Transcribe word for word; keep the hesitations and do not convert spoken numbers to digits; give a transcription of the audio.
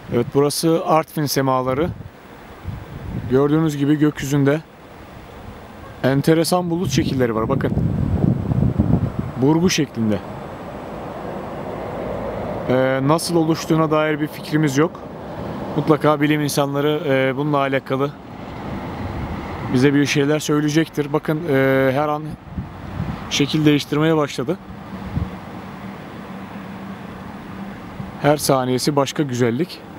Evet, burası Artvin semaları. Gördüğünüz gibi gökyüzünde enteresan bulut şekilleri var. Bakın. Burgu şeklinde. Ee, nasıl oluştuğuna dair bir fikrimiz yok. Mutlaka bilim insanları e, bununla alakalı bize bir şeyler söyleyecektir. Bakın e, her an şekil değiştirmeye başladı. Her saniyesi başka güzellik.